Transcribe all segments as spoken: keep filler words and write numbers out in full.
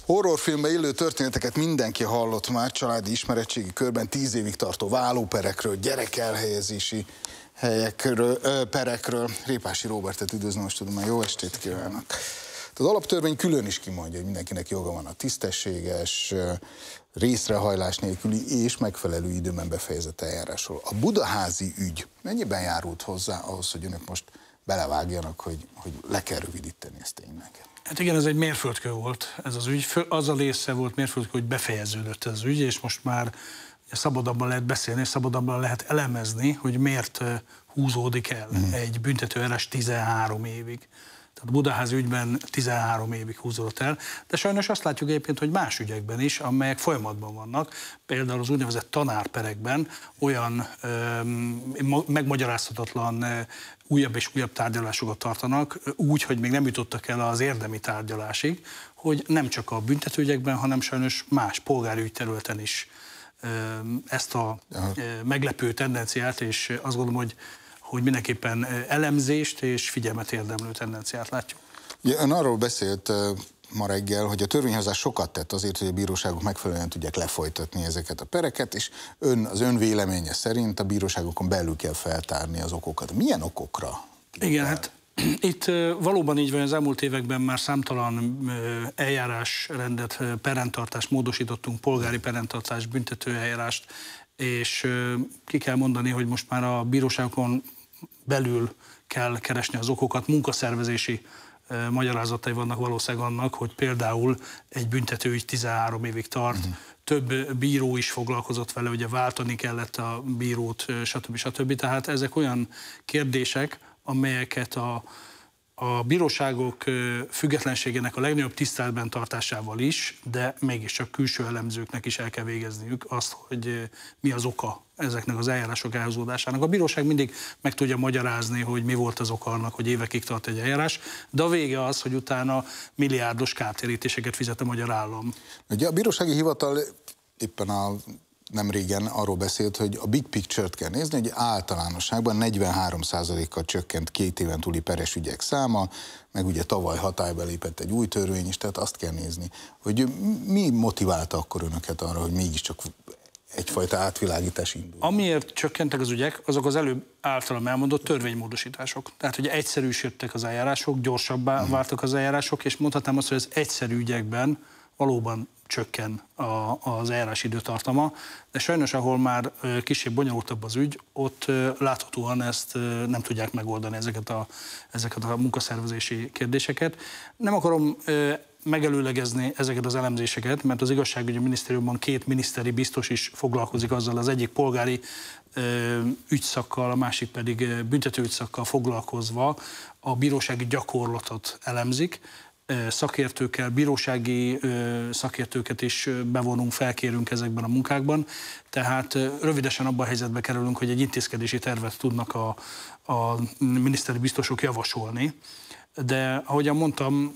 Horrorfilmbe illő történeteket mindenki hallott már családi ismeretségi körben, tíz évig tartó vállóperekről, gyerekelhelyezési helyekről, ö, perekről. Répási Róbertet üdvözlöm, most tudom, jó estét kívánok. Az alaptörvény külön is kimondja, hogy mindenkinek joga van a tisztességes, részrehajlás nélküli és megfelelő időben befejezett eljárásról. A budaházi ügy mennyiben járult hozzá ahhoz, hogy önök most belevágjanak, hogy, hogy le kell rövidíteni ezt tényleg? Hát igen, ez egy mérföldkő volt ez az ügy. Az a része volt mérföldkő, hogy befejeződött ez az ügy, és most már szabadabban lehet beszélni, és szabadabban lehet elemezni, hogy miért húzódik el mm. egy büntetőeljárás tizenhárom évig. Tehát a budaházi ügyben tizenhárom évig húzódott el, de sajnos azt látjuk egyébként, hogy más ügyekben is, amelyek folyamatban vannak, például az úgynevezett tanárperekben olyan ö, megmagyarázhatatlan ö, újabb és újabb tárgyalásokat tartanak, úgy, hogy még nem jutottak el az érdemi tárgyalásig, hogy nem csak a büntetőügyekben, hanem sajnos más polgári ügyterületen is ö, ezt a ö, meglepő tendenciát, és azt gondolom, hogy hogy mindenképpen elemzést és figyelmet érdemlő tendenciát látjuk. Ja, ön arról beszélt ma reggel, hogy a törvényhozás sokat tett azért, hogy a bíróságok megfelelően tudják lefolytatni ezeket a pereket, és ön, az ön véleménye szerint a bíróságokon belül kell feltárni az okokat. Milyen okokra? Igen, hát itt valóban így van, az elmúlt években már számtalan eljárásrendet, perrendtartást módosítottunk, polgári perrendtartást, büntetőeljárást, és ki kell mondani, hogy most már a bíróságokon belül kell keresni az okokat, munkaszervezési magyarázatai vannak valószínűleg annak, hogy például egy büntetőügy tizenhárom évig tart, uh-huh. több bíró is foglalkozott vele, ugye váltani kellett a bírót, stb. stb. Tehát ezek olyan kérdések, amelyeket a, a bíróságok függetlenségének a legnagyobb tiszteletben tartásával is, de mégiscsak külső elemzőknek is el kell végezniük azt, hogy mi az oka ezeknek az eljárások elhúzódásának. A bíróság mindig meg tudja magyarázni, hogy mi volt az oka annak, hogy évekig tart egy eljárás, de a vége az, hogy utána milliárdos kártérítéseket fizet a magyar állam. Ugye a bírósági hivatal éppen a nem régen arról beszélt, hogy a big picture-t kell nézni, hogy általánosságban negyvenhárom százalékkal csökkent két éven túli peres ügyek száma, meg ugye tavaly hatályba lépett egy új törvény is, tehát azt kell nézni, hogy mi motiválta akkor önöket arra, hogy mégiscsak egyfajta átvilágítás indul. Amiért csökkentek az ügyek, azok az előbb általam elmondott törvénymódosítások. Tehát, hogy egyszerűsödtek az eljárások, gyorsabbá hmm. váltak az eljárások, és mondhatnám azt, hogy az egyszerű ügyekben valóban csökken a, az eljárás időtartama, de sajnos, ahol már kicsit bonyolultabb az ügy, ott láthatóan ezt nem tudják megoldani, ezeket a, ezeket a munkaszervezési kérdéseket. Nem akarom megelőlegezni ezeket az elemzéseket, mert az igazságügyi minisztériumban két miniszteri biztos is foglalkozik azzal, az egyik polgári ö, ügyszakkal, a másik pedig büntetőügyszakkal foglalkozva a bírósági gyakorlatot elemzik, szakértőkkel, bírósági szakértőket is bevonunk, felkérünk ezekben a munkákban, tehát rövidesen abban a helyzetbe kerülünk, hogy egy intézkedési tervet tudnak a, a miniszteri biztosok javasolni, de ahogyan mondtam,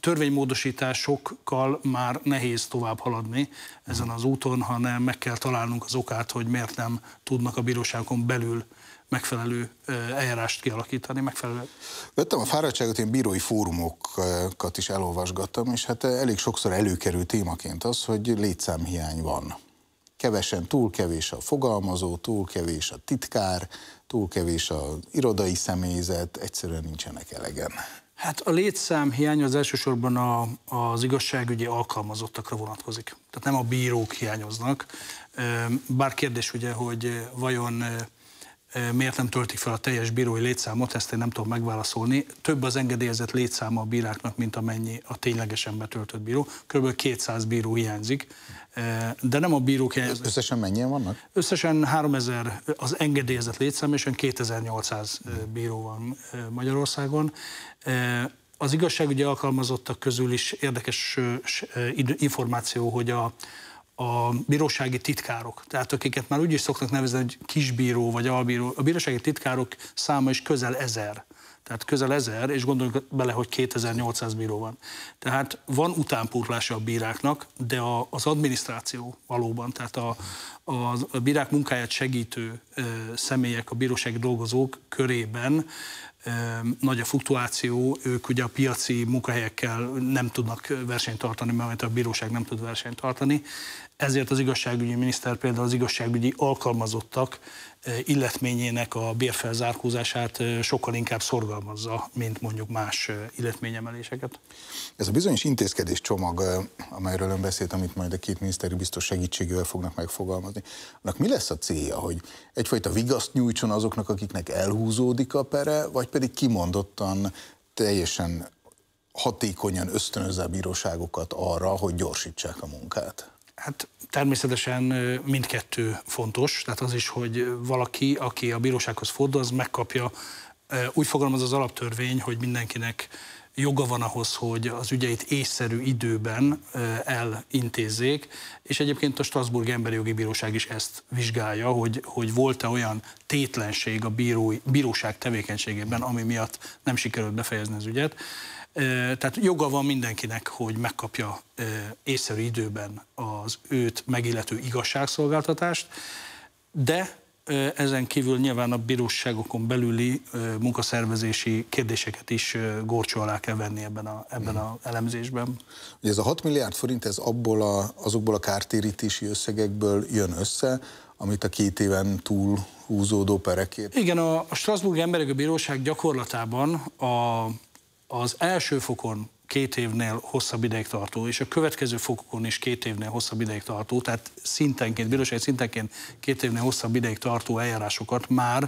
törvénymódosításokkal már nehéz tovább haladni ezen az úton, hanem meg kell találnunk az okát, hogy miért nem tudnak a bíróságon belül megfelelő eljárást kialakítani, megfelelő. Vettem a fáradtságot, én bírói fórumokat is elolvasgattam, és hát elég sokszor előkerül témaként az, hogy létszámhiány van. Kevesen, túl kevés a fogalmazó, túl kevés a titkár, túl kevés az irodai személyzet, egyszerűen nincsenek elegen. Hát a létszámhiány az elsősorban a, az igazságügyi alkalmazottakra vonatkozik. Tehát nem a bírók hiányoznak. Bár kérdés ugye, hogy vajon miért nem töltik fel a teljes bírói létszámot, ezt én nem tudom megválaszolni. Több az engedélyezett létszáma a bíráknak, mint amennyi a ténylegesen betöltött bíró. Körülbelül kétszáz bíró hiányzik, de nem a bírók hiányoznak. Összesen mennyien vannak? Összesen háromezer az engedélyezett létszám, és kétezer-nyolcszáz bíró van Magyarországon. Az igazságügyi alkalmazottak közül is érdekes információ, hogy a a bírósági titkárok, tehát akiket már úgy is szoktak nevezni, hogy kisbíró vagy albíró, a bírósági titkárok száma is közel ezer. Tehát közel ezer, és gondoljuk bele, hogy kétezer-nyolcszáz bíró van. Tehát van utánpótlása a bíráknak, de a, az adminisztráció valóban, tehát a, a, a bírák munkáját segítő e, személyek, a bírósági dolgozók körében nagy a fluktuáció, ők ugye a piaci munkahelyekkel nem tudnak versenyt tartani, mert a bíróság nem tud versenyt tartani. Ezért az igazságügyi miniszter például az igazságügyi alkalmazottak illetményének a bérfelzárkózását sokkal inkább szorgalmazza, mint mondjuk más illetményemeléseket. Ez a bizonyos intézkedés csomag, amelyről ön beszélt, amit majd a két miniszteri biztos segítségével fognak megfogalmazni, annak mi lesz a célja, hogy egyfajta vigaszt nyújtson azoknak, akiknek elhúzódik a pere, vagy pedig kimondottan teljesen hatékonyan ösztönözze a bíróságokat arra, hogy gyorsítsák a munkát? Hát természetesen mindkettő fontos, tehát az is, hogy valaki, aki a bírósághoz fordul, az megkapja, úgy fogalmaz az alaptörvény, hogy mindenkinek joga van ahhoz, hogy az ügyeit észszerű időben elintézzék, és egyébként a Strasbourgi Emberi Jogi Bíróság is ezt vizsgálja, hogy, hogy volt-e olyan tétlenség a bírói, bíróság tevékenységében, ami miatt nem sikerült befejezni az ügyet. Tehát joga van mindenkinek, hogy megkapja észszerű időben az őt megillető igazságszolgáltatást, de ezen kívül nyilván a bíróságokon belüli munkaszervezési kérdéseket is górcső alá kell venni ebben a, ebben az elemzésben. Ugye ez a hat milliárd forint, ez abból a, azokból a kártérítési összegekből jön össze, amit a két éven túl húzódó perekért. Igen, a, a Strasbourgi Emberi Jogi Bíróság gyakorlatában a az első fokon két évnél hosszabb ideig tartó, és a következő fokokon is két évnél hosszabb ideig tartó, tehát szintenként, bírósági szintenként két évnél hosszabb ideig tartó eljárásokat már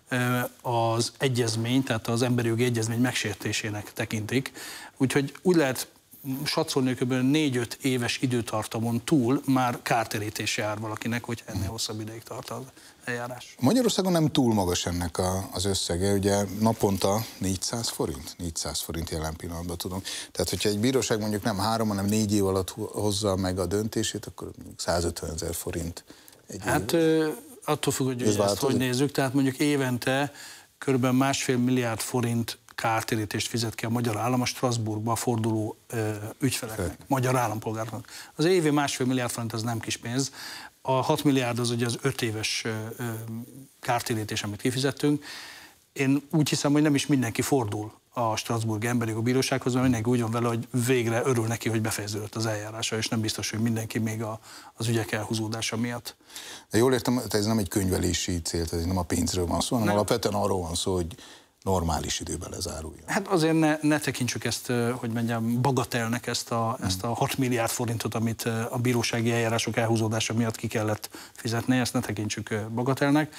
az egyezmény, tehát az emberi jogi egyezmény megsértésének tekintik. Úgyhogy úgy lehet satszolni, kb. négy-öt éves időtartamon túl már kártérítés jár valakinek, hogy ennél hosszabb ideig tart az eljárás. Magyarországon nem túl magas ennek a, az összege, ugye naponta négyszáz forint? négyszáz forint jelen pillanatban tudom. Tehát, hogyha egy bíróság mondjuk nem három, hanem négy év alatt hozza meg a döntését, akkor mondjuk százötven ezer forint egy Hát év. attól függ, hogy ezt, ezt hogy nézzük, tehát mondjuk évente körülbelül másfél milliárd forint kártérítést fizet ki a magyar állam a Strasbourgba forduló ö, ügyfeleknek, Fő. magyar állampolgárnak. Az évi másfél milliárd forint az nem kis pénz. A hat milliárd az ugye az öt éves ö, ö, kártérítés, amit kifizettünk. Én úgy hiszem, hogy nem is mindenki fordul a Strasbourgi Emberi Jogi Bírósághoz, mert mindenki úgy van vele, hogy végre örül neki, hogy befejeződött az eljárása, és nem biztos, hogy mindenki még a, az ügyek elhúzódása miatt. De jól értem, ez nem egy könyvelési cél, ez nem a pénzről van szó, hanem nem. Alapvetően arról van szó, hogy normális időben lezáruljon. Hát azért ne, ne tekintsük ezt, hogy mondjam, bagatelnek ezt a, hmm. ezt a hat milliárd forintot, amit a bírósági eljárások elhúzódása miatt ki kellett fizetni, ezt ne tekintsük bagatelnek,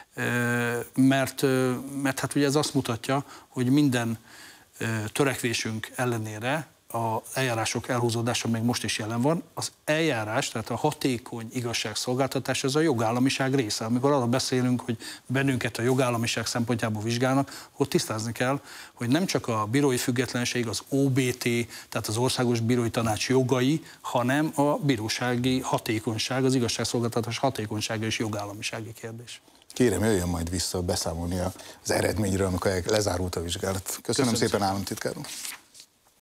mert, mert hát ugye ez azt mutatja, hogy minden törekvésünk ellenére az eljárások elhúzódása még most is jelen van. Az eljárás, tehát a hatékony igazságszolgáltatás, ez a jogállamiság része. Amikor arra beszélünk, hogy bennünket a jogállamiság szempontjából vizsgálnak, ott tisztázni kell, hogy nem csak a bírói függetlenség, az o bé té, tehát az Országos Bírói Tanács jogai, hanem a bírósági hatékonyság, az igazságszolgáltatás hatékonysága és jogállamisági kérdés. Kérem, jöjjön majd vissza beszámolni az eredményről, amikor lezárult a vizsgálat. Köszönöm, Köszönöm szépen, államtitkár úr.